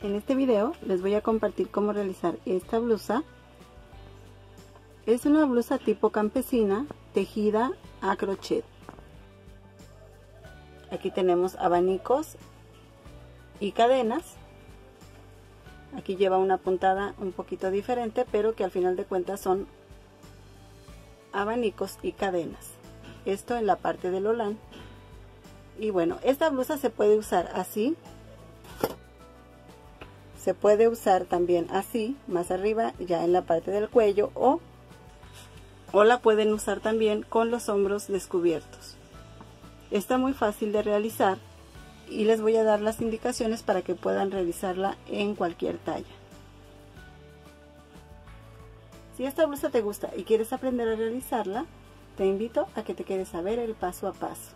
En este video les voy a compartir cómo realizar esta blusa. Es una blusa tipo campesina tejida a crochet. Aquí tenemos abanicos y cadenas. Aquí lleva una puntada un poquito diferente, pero que al final de cuentas son abanicos y cadenas. Esto en la parte del holán. Y bueno, esta blusa se puede usar así. Se puede usar también así, más arriba, ya en la parte del cuello, o la pueden usar también con los hombros descubiertos. Está muy fácil de realizar y les voy a dar las indicaciones para que puedan realizarla en cualquier talla. Si esta blusa te gusta y quieres aprender a realizarla, te invito a que te quedes a ver el paso a paso.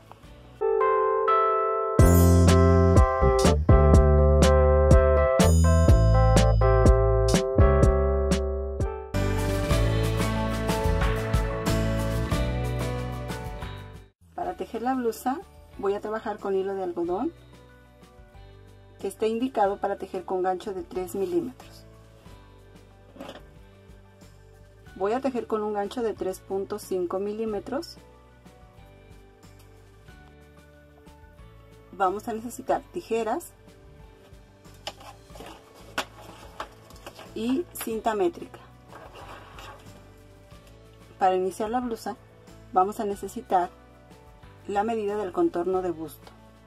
Para tejer la blusa voy a trabajar con hilo de algodón que esté indicado para tejer con gancho de 3 milímetros. Voy a tejer con un gancho de 3.5 milímetros. Vamos a necesitar tijeras y cinta métrica. Para iniciar la blusa vamos a necesitar la medida del contorno de busto.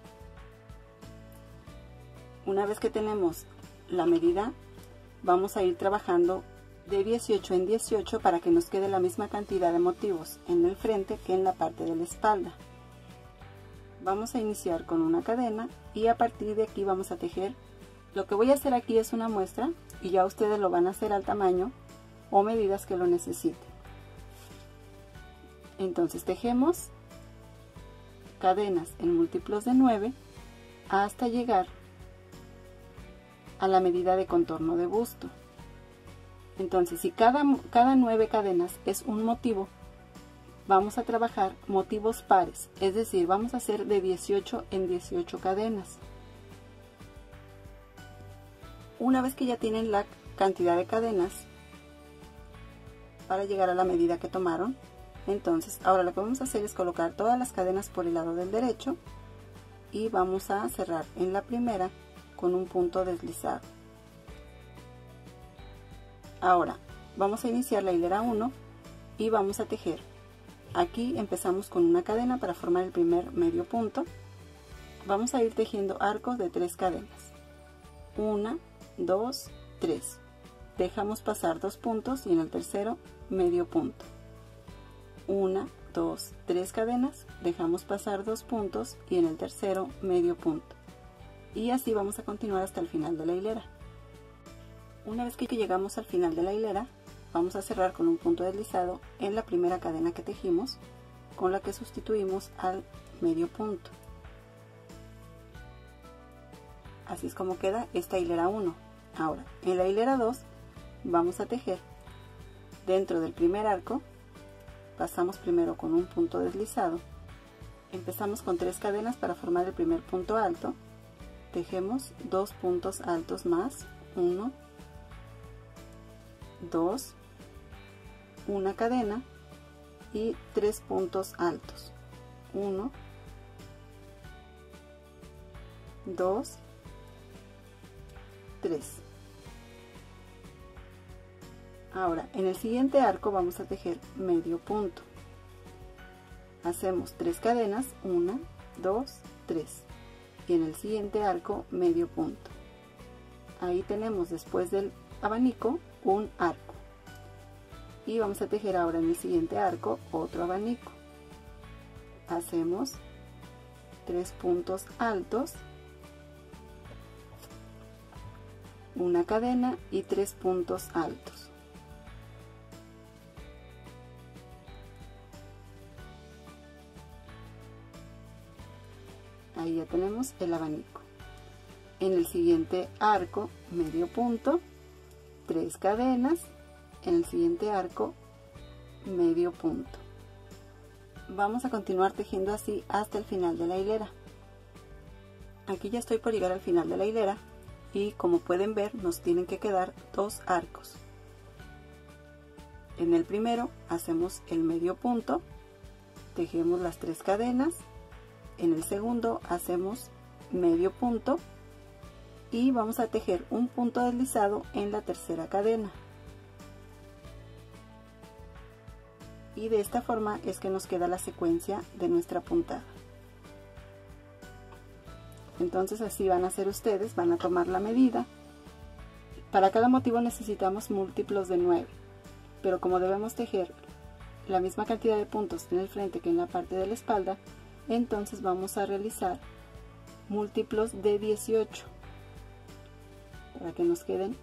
Una vez que tenemos la medida, vamos a ir trabajando de 18 en 18 para que nos quede la misma cantidad de motivos en el frente que en la parte de la espalda. Vamos a iniciar con una cadena y a partir de aquí vamos a tejer. Lo que voy a hacer aquí es una muestra y ya ustedes lo van a hacer al tamaño o medidas que lo necesiten. Entonces tejemos cadenas en múltiplos de 9 hasta llegar a la medida de contorno de busto. Entonces, si cada 9 cadenas es un motivo, vamos a trabajar motivos pares, es decir, vamos a hacer de 18 en 18 cadenas. Una vez que ya tienen la cantidad de cadenas para llegar a la medida que tomaron, entonces ahora lo que vamos a hacer es colocar todas las cadenas por el lado del derecho y vamos a cerrar en la primera con un punto deslizado. Ahora vamos a iniciar la hilera 1 y vamos a tejer. Aquí empezamos con una cadena para formar el primer medio punto. Vamos a ir tejiendo arcos de 3 cadenas. 1, 2, 3. Dejamos pasar 2 puntos y en el tercero medio punto. 1, 2, 3 cadenas, dejamos pasar 2 puntos y en el tercero medio punto. Y así vamos a continuar hasta el final de la hilera. Una vez que llegamos al final de la hilera, vamos a cerrar con un punto deslizado en la primera cadena que tejimos, con la que sustituimos al medio punto. Así es como queda esta hilera 1. Ahora, en la hilera 2 vamos a tejer dentro del primer arco. Pasamos primero con un punto deslizado, empezamos con 3 cadenas para formar el primer punto alto, tejemos 2 puntos altos más, 1, 2, una cadena y 3 puntos altos, 1, 2, 3. Ahora, en el siguiente arco vamos a tejer medio punto. Hacemos 3 cadenas, 1, 2, 3. Y en el siguiente arco, medio punto. Ahí tenemos después del abanico un arco. Y vamos a tejer ahora en el siguiente arco otro abanico. Hacemos 3 puntos altos, una cadena y 3 puntos altos. Ahí ya tenemos el abanico. En el siguiente arco, medio punto, 3 cadenas, en el siguiente arco, medio punto. Vamos a continuar tejiendo así hasta el final de la hilera. Aquí ya estoy por llegar al final de la hilera y como pueden ver nos tienen que quedar 2 arcos. En el primero hacemos el medio punto, tejemos las 3 cadenas, en el segundo hacemos medio punto y vamos a tejer un punto deslizado en la tercera cadena. Y de esta forma es que nos queda la secuencia de nuestra puntada. Entonces así van a hacer ustedes, van a tomar la medida. Para cada motivo necesitamos múltiplos de 9, pero como debemos tejer la misma cantidad de puntos en el frente que en la parte de la espalda, entonces vamos a realizar múltiplos de 18 para que nos queden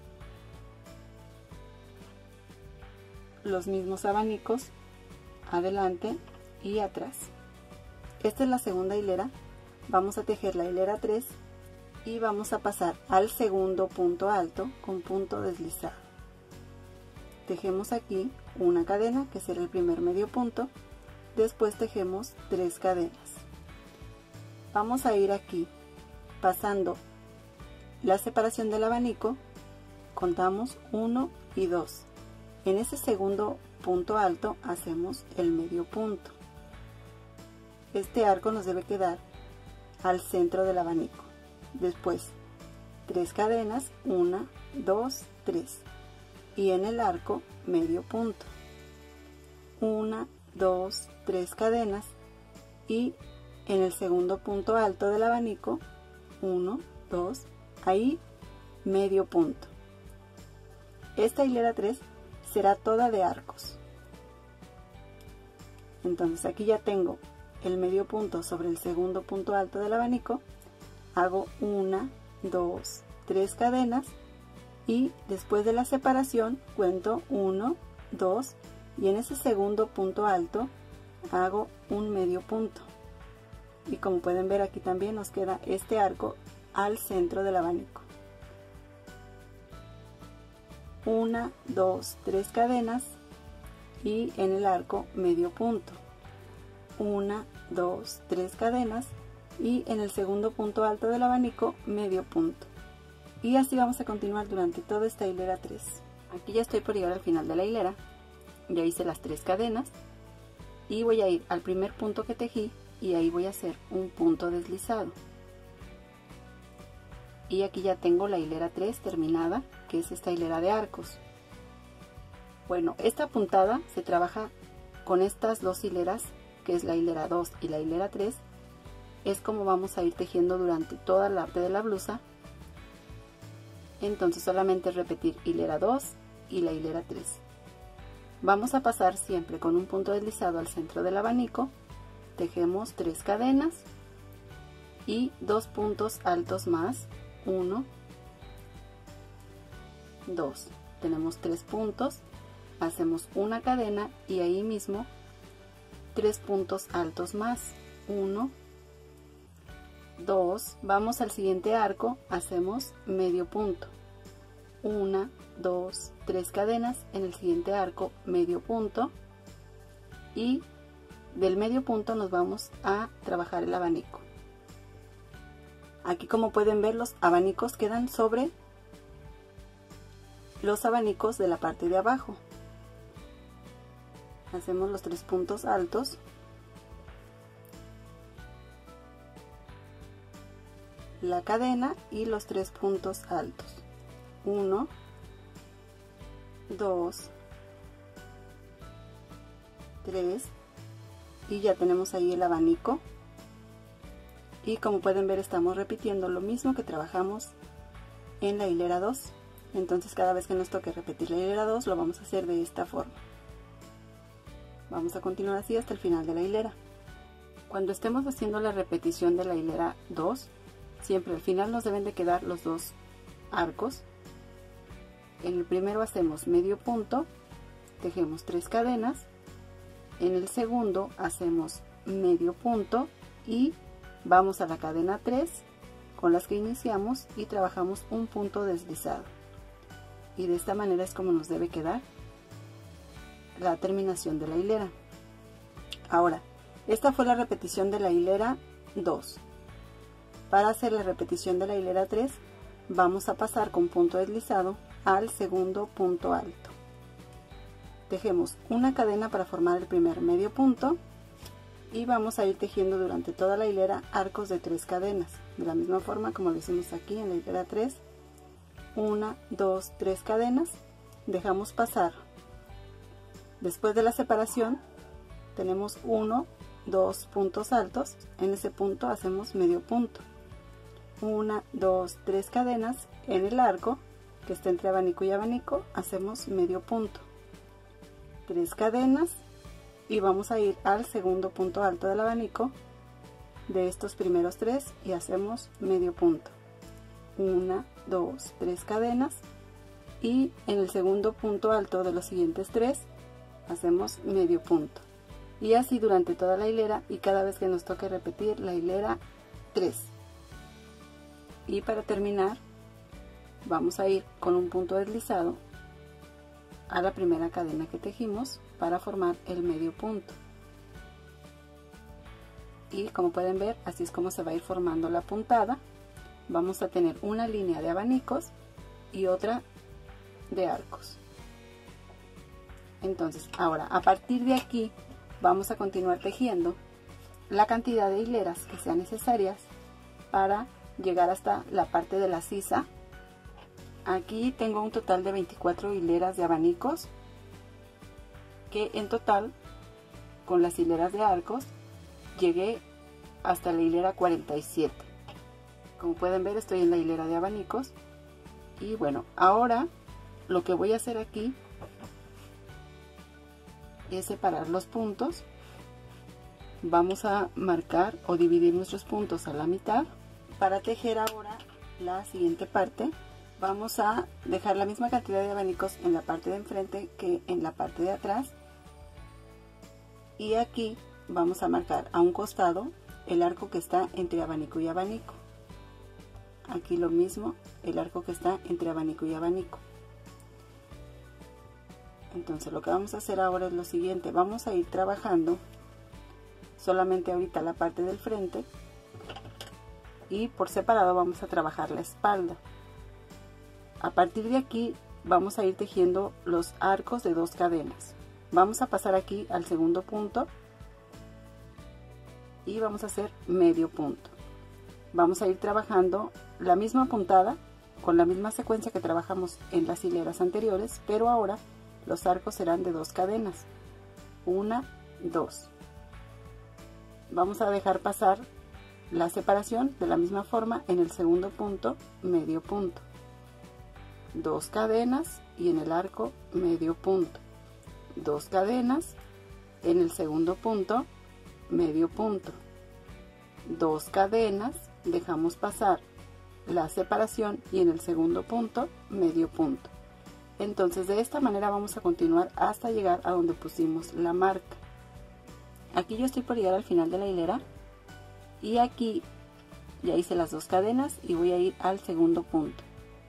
los mismos abanicos adelante y atrás. Esta es la segunda hilera. Vamos a tejer la hilera 3 y vamos a pasar al segundo punto alto con punto deslizado. Tejemos aquí una cadena, que será el primer medio punto, después tejemos 3 cadenas. Vamos a ir aquí pasando la separación del abanico, contamos 1 y 2. En ese segundo punto alto hacemos el medio punto. Este arco nos debe quedar al centro del abanico. Después 3 cadenas, 1, 2, 3, y en el arco medio punto, 1, 2, 3 cadenas, y en el segundo punto alto del abanico 1, 2, ahí medio punto. Esta hilera 3 será toda de arcos. Entonces aquí ya tengo el medio punto sobre el segundo punto alto del abanico, hago 1, 2, 3 cadenas y después de la separación cuento 1, 2 y en ese segundo punto alto hago un medio punto. Y como pueden ver aquí también nos queda este arco al centro del abanico. 1, 2, 3 cadenas y en el arco medio punto. 1, 2, 3 cadenas y en el segundo punto alto del abanico medio punto. Y así vamos a continuar durante toda esta hilera 3. Aquí ya estoy por llegar al final de la hilera. Ya hice las 3 cadenas y voy a ir al primer punto que tejí y ahí voy a hacer un punto deslizado. Y aquí ya tengo la hilera 3 terminada, que es esta hilera de arcos. Bueno, esta puntada se trabaja con estas 2 hileras, que es la hilera 2 y la hilera 3. Es como vamos a ir tejiendo durante toda la parte de la blusa. Entonces solamente repetir hilera 2 y la hilera 3. Vamos a pasar siempre con un punto deslizado al centro del abanico, tejemos 3 cadenas y 2 puntos altos más, 1, 2, tenemos 3 puntos, hacemos una cadena y ahí mismo 3 puntos altos más, 1, 2, vamos al siguiente arco, hacemos medio punto, 1, 2, 3 cadenas, en el siguiente arco medio punto y del medio punto nos vamos a trabajar el abanico. Aquí como pueden ver los abanicos quedan sobre los abanicos de la parte de abajo. Hacemos los 3 puntos altos. La cadena y los 3 puntos altos. 1, 2, 3 y ya tenemos ahí el abanico. Y como pueden ver estamos repitiendo lo mismo que trabajamos en la hilera 2. Entonces cada vez que nos toque repetir la hilera 2 lo vamos a hacer de esta forma. Vamos a continuar así hasta el final de la hilera. Cuando estemos haciendo la repetición de la hilera 2, siempre al final nos deben de quedar los 2 arcos. En el primero hacemos medio punto, tejemos 3 cadenas, en el segundo hacemos medio punto y vamos a la cadena 3 con las que iniciamos y trabajamos un punto deslizado. Y de esta manera es como nos debe quedar la terminación de la hilera. Ahora, esta fue la repetición de la hilera 2. Para hacer la repetición de la hilera 3 vamos a pasar con punto deslizado al segundo punto alto. Tejemos una cadena para formar el primer medio punto y vamos a ir tejiendo durante toda la hilera arcos de 3 cadenas, de la misma forma como lo hicimos aquí en la hilera 3. 1, 2, 3 cadenas, dejamos pasar. Después de la separación tenemos 1, 2 puntos altos, en ese punto hacemos medio punto. 1, 2, 3 cadenas en el arco que está entre abanico y abanico, hacemos medio punto. 3 cadenas y vamos a ir al segundo punto alto del abanico de estos primeros 3 y hacemos medio punto. 1, 2, 3 cadenas y en el segundo punto alto de los siguientes 3 hacemos medio punto, y así durante toda la hilera y cada vez que nos toque repetir la hilera 3. Y para terminar vamos a ir con un punto deslizado a la primera cadena que tejimos para formar el medio punto, y como pueden ver así es como se va a ir formando la puntada. Vamos a tener una línea de abanicos y otra de arcos. Entonces ahora a partir de aquí vamos a continuar tejiendo la cantidad de hileras que sean necesarias para llegar hasta la parte de la sisa. Aquí tengo un total de 24 hileras de abanicos, que en total con las hileras de arcos llegué hasta la hilera 47. Como pueden ver estoy en la hilera de abanicos. Y bueno, ahora lo que voy a hacer aquí es separar los puntos. Vamos a marcar o dividir nuestros puntos a la mitad. Para tejer ahora la siguiente parte vamos a dejar la misma cantidad de abanicos en la parte de enfrente que en la parte de atrás, y aquí vamos a marcar a un costado el arco que está entre abanico y abanico. Aquí lo mismo, el arco que está entre abanico y abanico. Entonces lo que vamos a hacer ahora es lo siguiente: vamos a ir trabajando solamente ahorita la parte del frente y por separado vamos a trabajar la espalda. A partir de aquí vamos a ir tejiendo los arcos de 2 cadenas. Vamos a pasar aquí al segundo punto y vamos a hacer medio punto. Vamos a ir trabajando la misma puntada con la misma secuencia que trabajamos en las hileras anteriores, pero ahora los arcos serán de 2 cadenas. 1, 2. Vamos a dejar pasar la separación de la misma forma en el segundo punto, medio punto. 2 cadenas y en el arco medio punto. 2 cadenas en el segundo punto, medio punto. 2 cadenas, dejamos pasar la separación y en el segundo punto medio punto. Entonces de esta manera vamos a continuar hasta llegar a donde pusimos la marca. Aquí yo estoy por llegar al final de la hilera y aquí ya hice las 2 cadenas y voy a ir al segundo punto.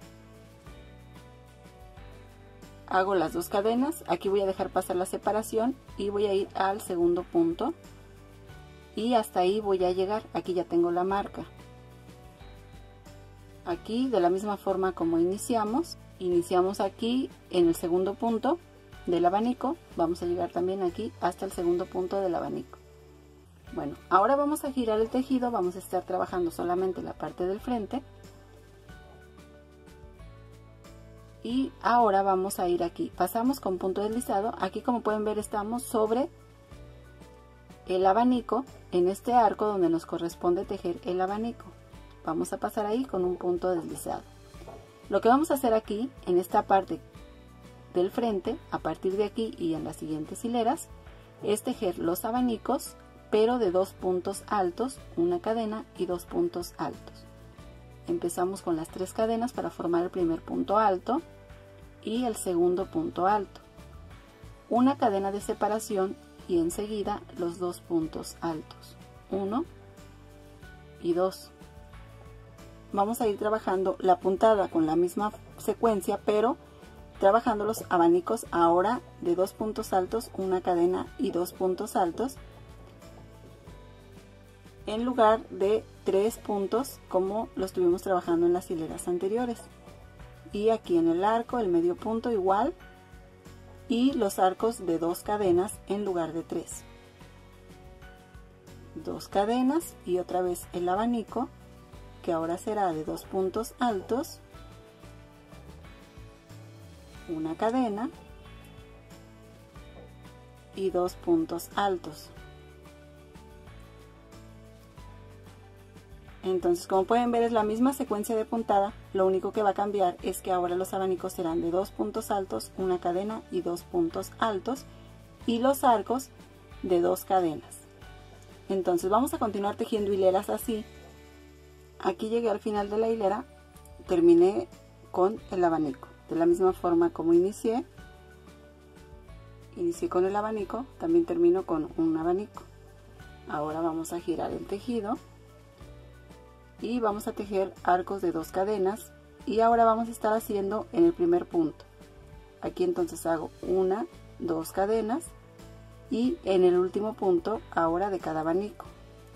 Hago las 2 cadenas, aquí voy a dejar pasar la separación y voy a ir al segundo punto y hasta ahí voy a llegar. Aquí ya tengo la marca. Aquí de la misma forma como iniciamos aquí en el segundo punto del abanico, vamos a llegar también aquí hasta el segundo punto del abanico. Bueno, ahora vamos a girar el tejido, vamos a estar trabajando solamente la parte del frente. Y ahora vamos a ir aquí, pasamos con punto deslizado. Aquí como pueden ver estamos sobre el abanico, en este arco donde nos corresponde tejer el abanico. Vamos a pasar ahí con un punto deslizado. Lo que vamos a hacer aquí en esta parte del frente, a partir de aquí y en las siguientes hileras, es tejer los abanicos, pero de 2 puntos altos, una cadena y 2 puntos altos. Empezamos con las 3 cadenas para formar el primer punto alto y el segundo punto alto, una cadena de separación y enseguida los 2 puntos altos, 1 y 2. Vamos a ir trabajando la puntada con la misma secuencia, pero trabajando los abanicos ahora de 2 puntos altos, una cadena y 2 puntos altos. en lugar de 3 puntos como lo estuvimos trabajando en las hileras anteriores. Y aquí en el arco el medio punto igual, y los arcos de 2 cadenas en lugar de 3. 2 cadenas y otra vez el abanico, que ahora será de 2 puntos altos, una cadena y 2 puntos altos. Entonces, como pueden ver, es la misma secuencia de puntada, lo único que va a cambiar es que ahora los abanicos serán de 2 puntos altos, una cadena y 2 puntos altos, y los arcos de 2 cadenas. Entonces vamos a continuar tejiendo hileras así. Aquí llegué al final de la hilera, terminé con el abanico. De la misma forma como inicié con el abanico, también termino con un abanico. Ahora vamos a girar el tejido y vamos a tejer arcos de 2 cadenas, y ahora vamos a estar haciendo en el primer punto. Aquí entonces hago 1, 2 cadenas, y en el último punto ahora de cada abanico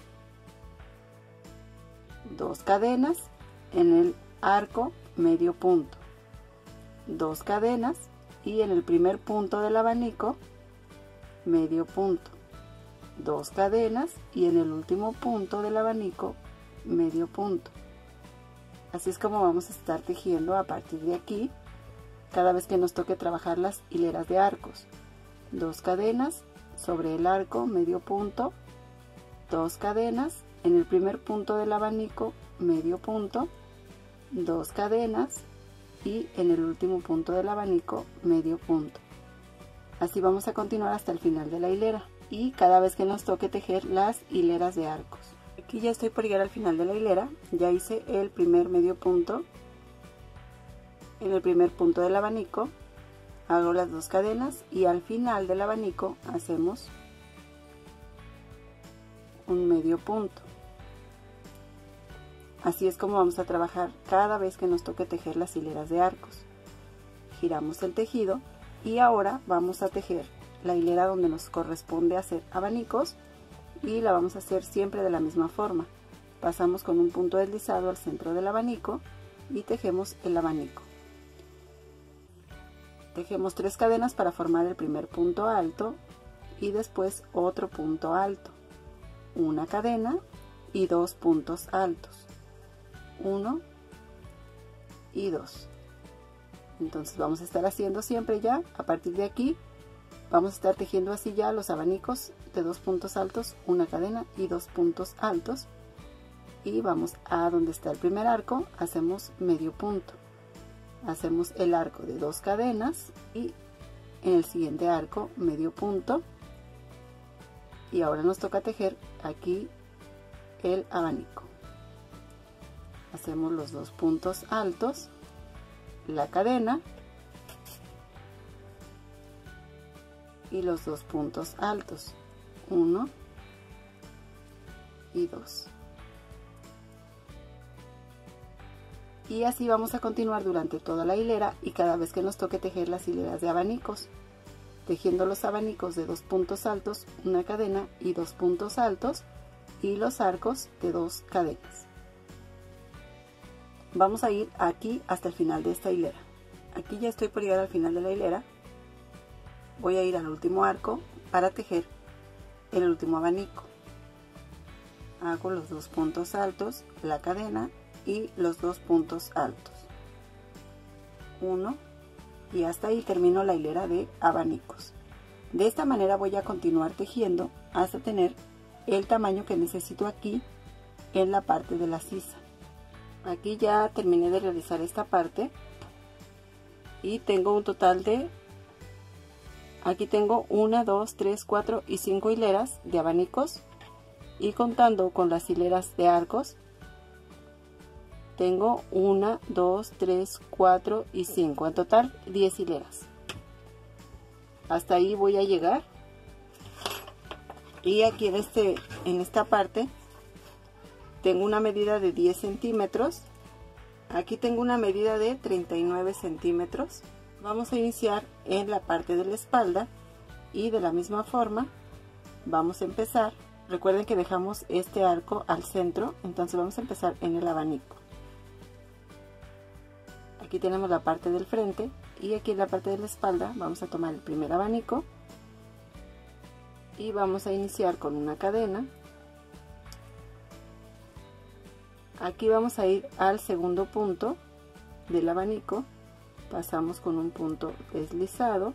2 cadenas en el arco medio punto, 2 cadenas, y en el primer punto del abanico medio punto, 2 cadenas, y en el último punto del abanico medio punto. Así es como vamos a estar tejiendo a partir de aquí cada vez que nos toque trabajar las hileras de arcos. 2 cadenas sobre el arco medio punto, 2 cadenas en el primer punto del abanico medio punto, 2 cadenas, y en el último punto del abanico medio punto. Así vamos a continuar hasta el final de la hilera, y cada vez que nos toque tejer las hileras de arcos. Aquí ya estoy por llegar al final de la hilera, ya hice el primer medio punto. En el primer punto del abanico hago las 2 cadenas, y al final del abanico hacemos un medio punto. Así es como vamos a trabajar cada vez que nos toque tejer las hileras de arcos. Giramos el tejido y ahora vamos a tejer la hilera donde nos corresponde hacer abanicos, y la vamos a hacer siempre de la misma forma. Pasamos con un punto deslizado al centro del abanico y tejemos el abanico. Tejemos 3 cadenas para formar el primer punto alto, y después otro punto alto, una cadena y 2 puntos altos, 1 y 2. Entonces vamos a estar haciendo siempre ya, a partir de aquí, vamos a estar tejiendo así ya los abanicos de 2 puntos altos, una cadena y 2 puntos altos, y vamos a donde está el primer arco, hacemos medio punto, hacemos el arco de 2 cadenas, y en el siguiente arco medio punto, y ahora nos toca tejer aquí el abanico. Hacemos los 2 puntos altos, la cadena y los 2 puntos altos, 1 y 2. Y así vamos a continuar durante toda la hilera, y cada vez que nos toque tejer las hileras de abanicos, tejiendo los abanicos de 2 puntos altos, una cadena y 2 puntos altos, y los arcos de 2 cadenas. Vamos a ir aquí hasta el final de esta hilera. Aquí ya estoy por llegar al final de la hilera. Voy a ir al último arco para tejer el último abanico. Hago los 2 puntos altos, la cadena y los 2 puntos altos, 1, y hasta ahí termino la hilera de abanicos. De esta manera voy a continuar tejiendo hasta tener el tamaño que necesito aquí en la parte de la sisa. Aquí ya terminé de realizar esta parte y tengo un total de, aquí tengo 1, 2, 3, 4 y 5 hileras de abanicos, y contando con las hileras de arcos tengo 1, 2, 3, 4 y 5, en total 10 hileras. Hasta ahí voy a llegar, y aquí en esta parte tengo una medida de 10 centímetros, aquí tengo una medida de 39 centímetros. Vamos a iniciar en la parte de la espalda, y de la misma forma vamos a empezar Recuerden que dejamos este arco al centro, entonces vamos a empezar en el abanico. Aquí tenemos la parte del frente y aquí en la parte de la espalda vamos a tomar el primer abanico y vamos a iniciar con una cadena. Aquí vamos a ir al segundo punto del abanico, pasamos con un punto deslizado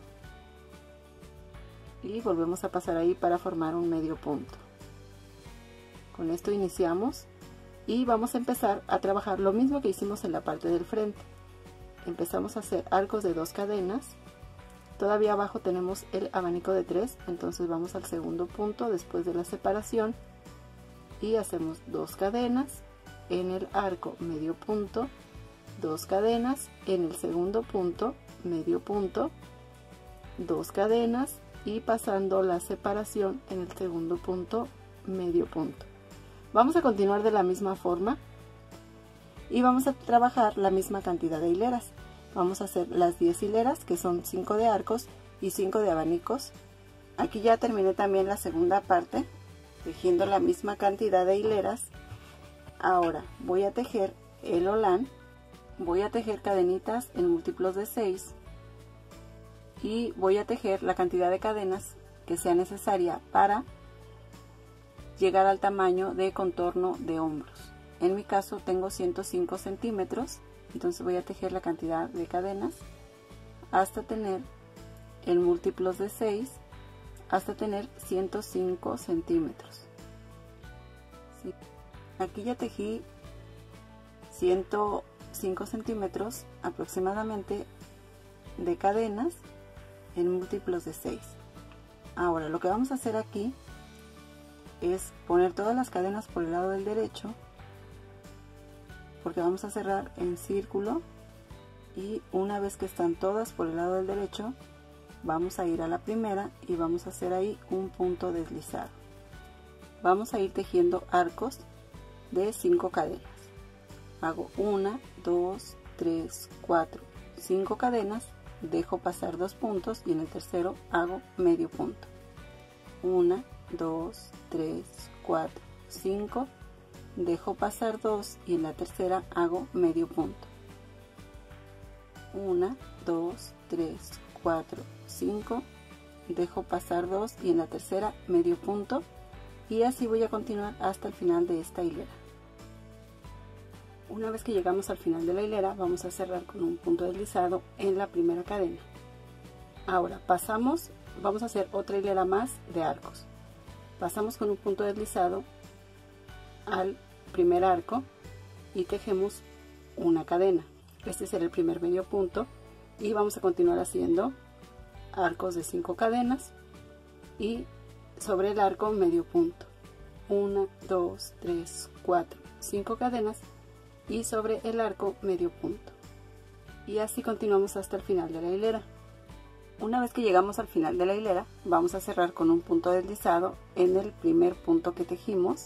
y volvemos a pasar ahí para formar un medio punto. Con esto iniciamos y vamos a empezar a trabajar lo mismo que hicimos en la parte del frente. Empezamos a hacer arcos de 2 cadenas. Todavía abajo tenemos el abanico de 3, entonces vamos al segundo punto después de la separación y hacemos 2 cadenas en el arco medio punto, 2 cadenas en el segundo punto medio punto, 2 cadenas y pasando la separación en el segundo punto medio punto. Vamos a continuar de la misma forma y vamos a trabajar la misma cantidad de hileras. Vamos a hacer las 10 hileras, que son 5 de arcos y 5 de abanicos. Aquí ya terminé también la segunda parte tejiendo la misma cantidad de hileras. Ahora voy a tejer el holán, voy a tejer cadenitas en múltiplos de 6 y voy a tejer la cantidad de cadenas que sea necesaria para llegar al tamaño de contorno de hombros. En mi caso tengo 105 centímetros, entonces voy a tejer la cantidad de cadenas hasta tener en múltiplos de 6 hasta tener 105 centímetros. ¿Sí? Aquí ya tejí 105 centímetros aproximadamente de cadenas en múltiplos de 6. Ahora lo que vamos a hacer aquí es poner todas las cadenas por el lado del derecho, porque vamos a cerrar en círculo, y una vez que están todas por el lado del derecho vamos a ir a la primera y vamos a hacer ahí un punto deslizado. Vamos a ir tejiendo arcos de 5 cadenas. Hago 1, 2, 3, 4, 5 cadenas, dejo pasar 2 puntos y en el tercero hago medio punto. 1, 2, 3, 4, 5, dejo pasar 2 y en la tercera hago medio punto. 1, 2, 3, 4, 5, dejo pasar 2 y en la tercera medio punto, y así voy a continuar hasta el final de esta hilera. Una vez que llegamos al final de la hilera vamos a cerrar con un punto deslizado en la primera cadena. Ahora pasamos, vamos a hacer otra hilera más de arcos. Pasamos con un punto deslizado al primer arco y tejemos una cadena. Este será el primer medio punto y vamos a continuar haciendo arcos de 5 cadenas y sobre el arco medio punto. 1, 2, 3, 4, 5 cadenas y sobre el arco medio punto. Y así continuamos hasta el final de la hilera. Una vez que llegamos al final de la hilera vamos a cerrar con un punto deslizado en el primer punto que tejimos,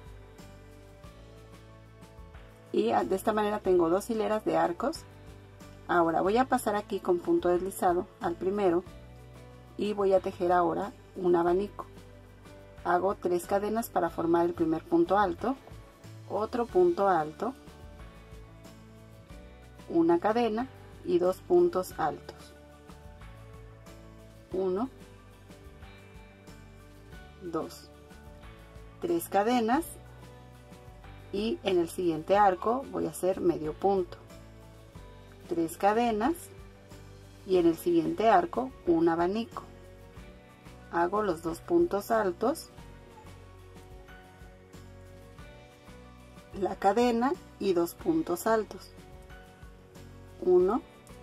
y de esta manera tengo 2 hileras de arcos. Ahora voy a pasar aquí con punto deslizado al primero y voy a tejer ahora un abanico. Hago 3 cadenas para formar el primer punto alto, otro punto alto, una cadena y 2 puntos altos. 1, 2, 3 cadenas y en el siguiente arco voy a hacer medio punto, 3 cadenas y en el siguiente arco un abanico. Hago los 2 puntos altos, la cadena y 2 puntos altos. 1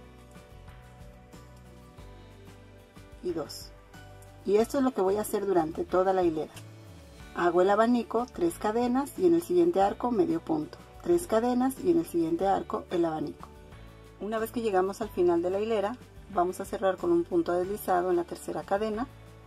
y 2. Y esto es lo que voy a hacer durante toda la hilera. Hago el abanico, 3 cadenas y en el siguiente arco medio punto, 3 cadenas y en el siguiente arco el abanico. Una vez que llegamos al final de la hilera vamos a cerrar con un punto deslizado en la tercera cadena,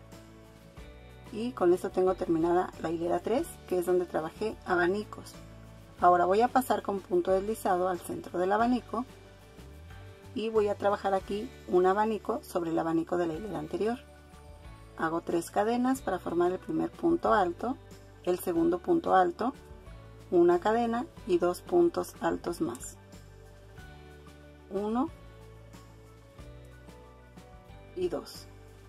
y con esto tengo terminada la hilera 3, que es donde trabajé abanicos. Ahora voy a pasar con punto deslizado al centro del abanico y voy a trabajar aquí un abanico sobre el abanico de la hilera anterior. Hago 3 cadenas para formar el primer punto alto, el segundo punto alto, una cadena y 2 puntos altos más. 1 y 2.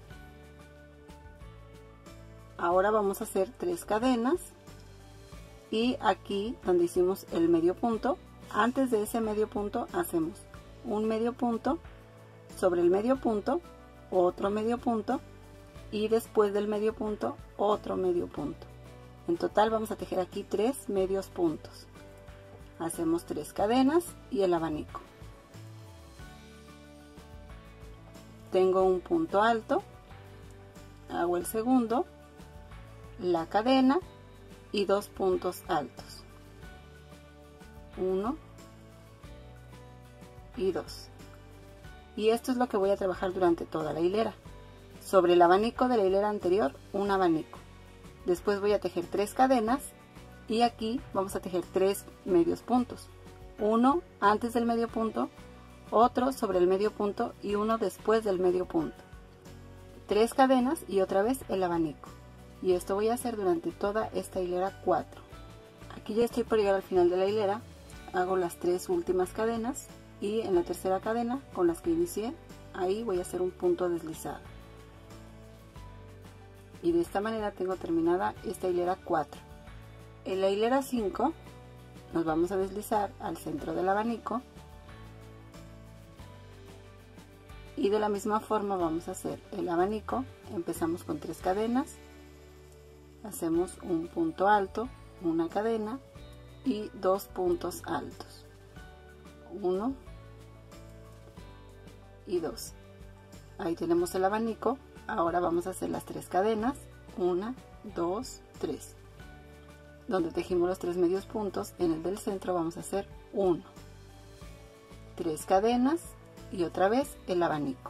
Ahora vamos a hacer 3 cadenas y aquí donde hicimos el medio punto, antes de ese medio punto hacemos un medio punto, sobre el medio punto otro medio punto y después del medio punto otro medio punto. En total vamos a tejer aquí 3 medios puntos. Hacemos 3 cadenas y el abanico. Tengo un punto alto, hago el segundo, la cadena y 2 puntos altos, 1 y 2. Y esto es lo que voy a trabajar durante toda la hilera. Sobre el abanico de la hilera anterior, un abanico. Después voy a tejer 3 cadenas y aquí vamos a tejer 3 medios puntos. Uno antes del medio punto, otro sobre el medio punto y uno después del medio punto. 3 cadenas y otra vez el abanico. Y esto voy a hacer durante toda esta hilera 4. Aquí ya estoy por llegar al final de la hilera. Hago las 3 últimas cadenas y en la tercera cadena con las que inicié, ahí voy a hacer un punto deslizado. Y de esta manera tengo terminada esta hilera 4. En la hilera 5 nos vamos a deslizar al centro del abanico y de la misma forma vamos a hacer el abanico. Empezamos con 3 cadenas, hacemos un punto alto, una cadena y 2 puntos altos, 1 y 2. Ahí tenemos el abanico. Ahora vamos a hacer las 3 cadenas, 1, 2, 3. Donde tejimos los 3 medios puntos, en el del centro vamos a hacer 1, 3 cadenas y otra vez el abanico.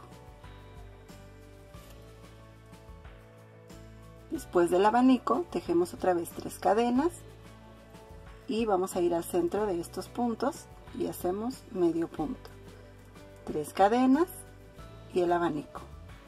Después del abanico tejemos otra vez 3 cadenas y vamos a ir al centro de estos puntos y hacemos medio punto, 3 cadenas y el abanico.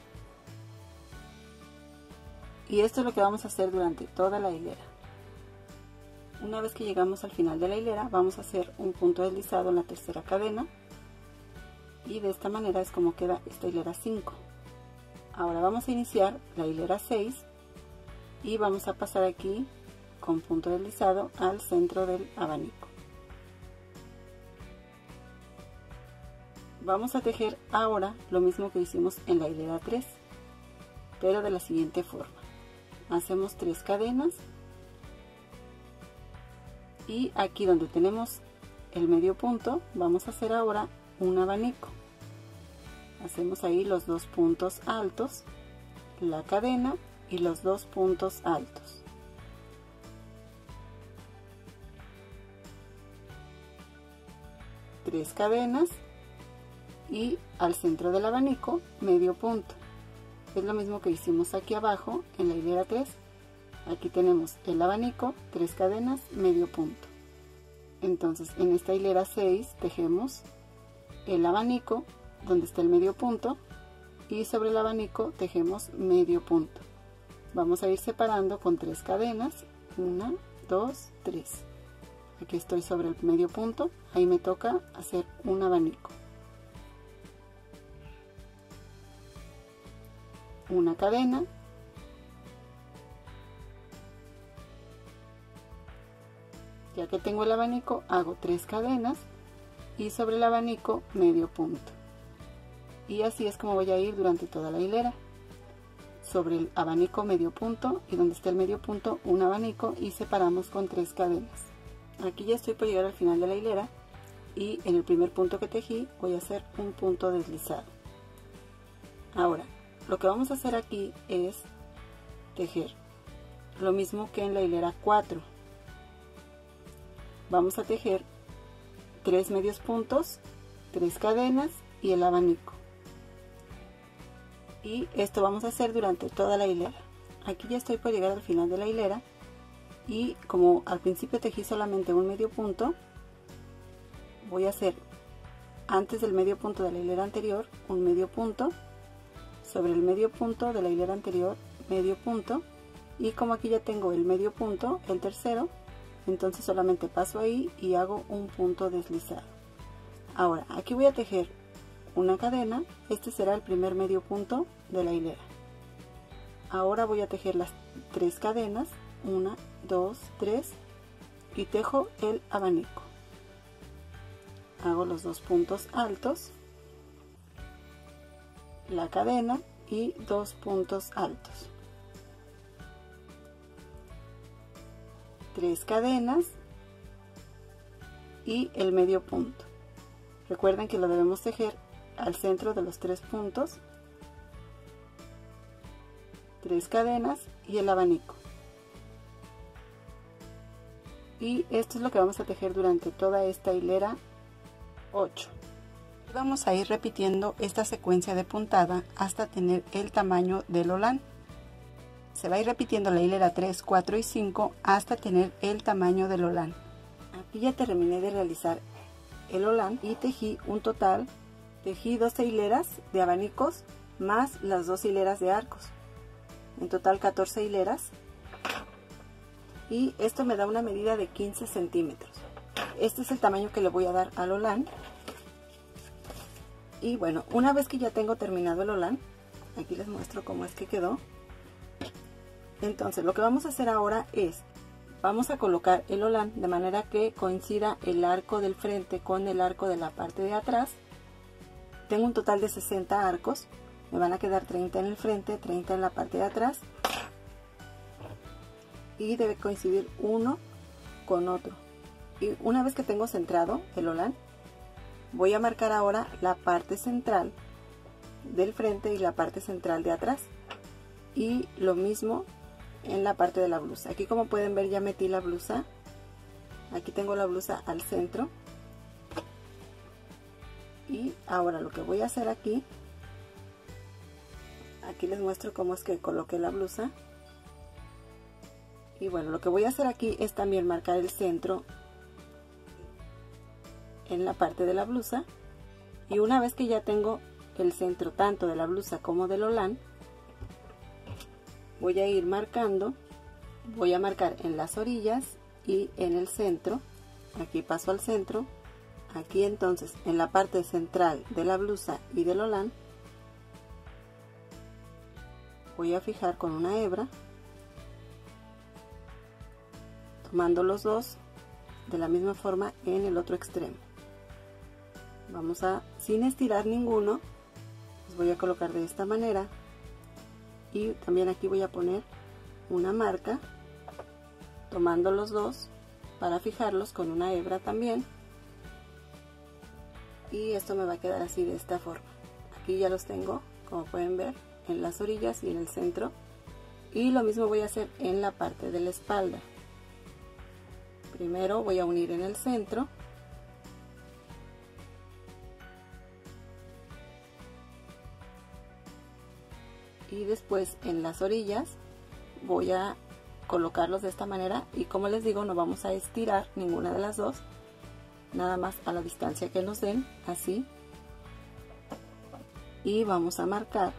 Y esto es lo que vamos a hacer durante toda la hilera. Una vez que llegamos al final de la hilera, vamos a hacer un punto deslizado en la tercera cadena y de esta manera es como queda esta hilera 5. Ahora vamos a iniciar la hilera 6 y vamos a pasar aquí con punto deslizado al centro del abanico. Vamos a tejer ahora lo mismo que hicimos en la hilera 3, pero de la siguiente forma. Hacemos 3 cadenas y aquí donde tenemos el medio punto vamos a hacer ahora un abanico. Hacemos ahí los 2 puntos altos, la cadena y los 2 puntos altos. Tres cadenas y al centro del abanico medio punto. Es lo mismo que hicimos aquí abajo en la hilera 3. Aquí tenemos el abanico, 3 cadenas, medio punto. Entonces en esta hilera 6 tejemos el abanico donde está el medio punto y sobre el abanico tejemos medio punto. Vamos a ir separando con 3 cadenas, 1, 2, 3. Aquí estoy sobre el medio punto, ahí me toca hacer un abanico. Una cadena, ya que tengo el abanico hago 3 cadenas y sobre el abanico medio punto, y así es como voy a ir durante toda la hilera. Sobre el abanico medio punto y donde está el medio punto un abanico y separamos con 3 cadenas. Aquí ya estoy por llegar al final de la hilera y en el primer punto que tejí voy a hacer un punto deslizado. Ahora lo que vamos a hacer aquí es tejer lo mismo que en la hilera 4. Vamos a tejer 3 medios puntos, 3 cadenas y el abanico. Y esto vamos a hacer durante toda la hilera. Aquí ya estoy por llegar al final de la hilera y como al principio tejí solamente un medio punto, voy a hacer antes del medio punto de la hilera anterior un medio punto, sobre el medio punto de la hilera anterior medio punto y como aquí ya tengo el medio punto, el tercero, entonces solamente paso ahí y hago un punto deslizado. Ahora aquí voy a tejer una cadena, este será el primer medio punto de la hilera. Ahora voy a tejer las 3 cadenas, 1, 2, 3 y tejo el abanico. Hago los 2 puntos altos, la cadena y 2 puntos altos, 3 cadenas y el medio punto. Recuerden que lo debemos tejer al centro de los 3 puntos, 3 cadenas y el abanico. Y esto es lo que vamos a tejer durante toda esta hilera 8. Vamos a ir repitiendo esta secuencia de puntada hasta tener el tamaño del holán. Se va a ir repitiendo la hilera 3, 4 y 5 hasta tener el tamaño del holán. Aquí ya terminé de realizar el holán y tejí un total, tejí 12 hileras de abanicos más las 2 hileras de arcos. En total 14 hileras, y esto me da una medida de 15 centímetros. Este es el tamaño que le voy a dar al holán. Y bueno, una vez que ya tengo terminado el holán, aquí les muestro cómo es que quedó. Entonces lo que vamos a hacer ahora es, vamos a colocar el holán de manera que coincida el arco del frente con el arco de la parte de atrás. Tengo un total de 60 arcos. Me van a quedar 30 en el frente, 30 en la parte de atrás. Y debe coincidir uno con otro. Y una vez que tengo centrado el holán, voy a marcar ahora la parte central del frente y la parte central de atrás. Y lo mismo en la parte de la blusa. Aquí, como pueden ver, ya metí la blusa. Aquí tengo la blusa al centro. Y ahora lo que voy a hacer aquí les muestro cómo es que coloqué la blusa. Y bueno, lo que voy a hacer aquí es también marcar el centro en la parte de la blusa. Y una vez que ya tengo el centro tanto de la blusa como del holán, voy a ir marcando. Voy a marcar en las orillas y en el centro. Aquí paso al centro. Aquí entonces en la parte central de la blusa y del holán voy a fijar con una hebra, tomando los dos de la misma forma en el otro extremo. Vamos a, sin estirar ninguno, los voy a colocar de esta manera, y también aquí voy a poner una marca tomando los dos para fijarlos con una hebra también. Y esto me va a quedar así, de esta forma. Aquí ya los tengo, como pueden ver, en las orillas y en el centro. Y lo mismo voy a hacer en la parte de la espalda. Primero voy a unir en el centro. Y después en las orillas voy a colocarlos de esta manera. Y como les digo, no vamos a estirar ninguna de las dos. Nada más a la distancia que nos den, así. Y vamos a marcar.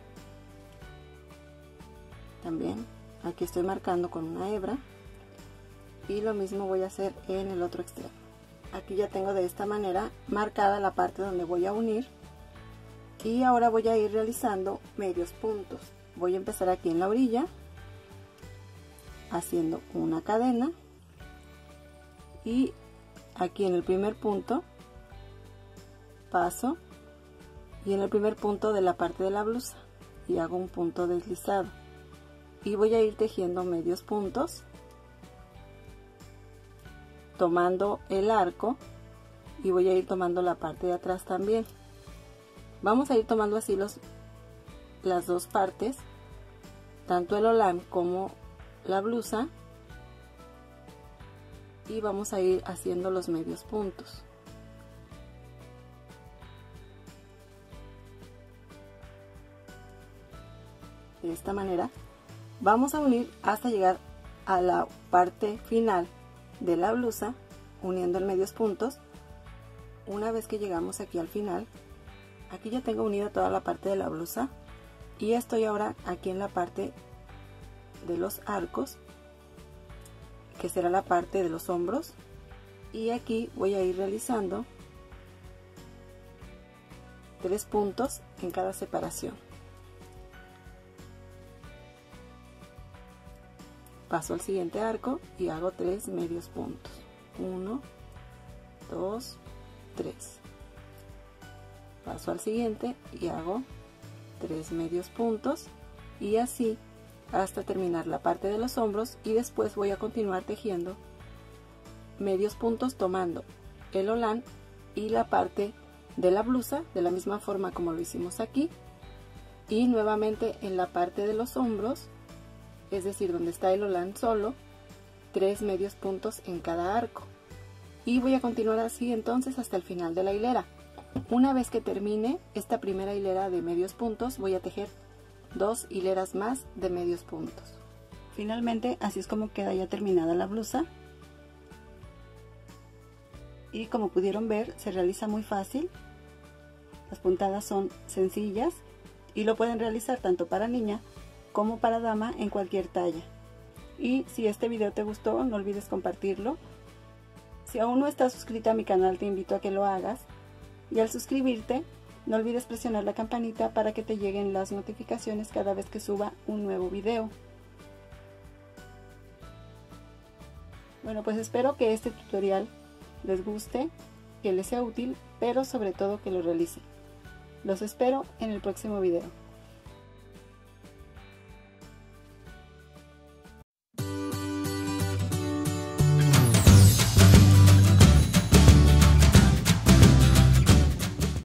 También aquí estoy marcando con una hebra. Y lo mismo voy a hacer en el otro extremo. Aquí ya tengo de esta manera marcada la parte donde voy a unir. Y ahora voy a ir realizando medios puntos. Voy a empezar aquí en la orilla, haciendo una cadena. Y aquí en el primer punto paso, y en el primer punto de la parte de la blusa, y hago un punto deslizado. Y voy a ir tejiendo medios puntos, tomando el arco, y voy a ir tomando la parte de atrás también. Vamos a ir tomando así las dos partes, tanto el holán como la blusa, y vamos a ir haciendo los medios puntos. De esta manera vamos a unir hasta llegar a la parte final de la blusa, uniendo en medios puntos. Una vez que llegamos aquí al final, aquí ya tengo unida toda la parte de la blusa, y estoy ahora aquí en la parte de los arcos, que será la parte de los hombros, y aquí voy a ir realizando 3 puntos en cada separación. Paso al siguiente arco y hago 3 medios puntos. 1, 2, 3. Paso al siguiente y hago 3 medios puntos, y así hasta terminar la parte de los hombros, y después voy a continuar tejiendo medios puntos tomando el holán y la parte de la blusa de la misma forma como lo hicimos aquí, y nuevamente en la parte de los hombros, es decir, donde está el holán solo, 3 medios puntos en cada arco, y voy a continuar así entonces hasta el final de la hilera. Una vez que termine esta primera hilera de medios puntos, voy a tejer 2 hileras más de medios puntos. Finalmente, así es como queda ya terminada la blusa, y como pudieron ver, se realiza muy fácil. Las puntadas son sencillas y lo pueden realizar tanto para niña como para dama en cualquier talla. Y si este video te gustó, no olvides compartirlo. Si aún no estás suscrita a mi canal, te invito a que lo hagas, y al suscribirte no olvides presionar la campanita para que te lleguen las notificaciones cada vez que suba un nuevo video. Bueno, pues espero que este tutorial les guste, que les sea útil, pero sobre todo que lo realicen. Los espero en el próximo video.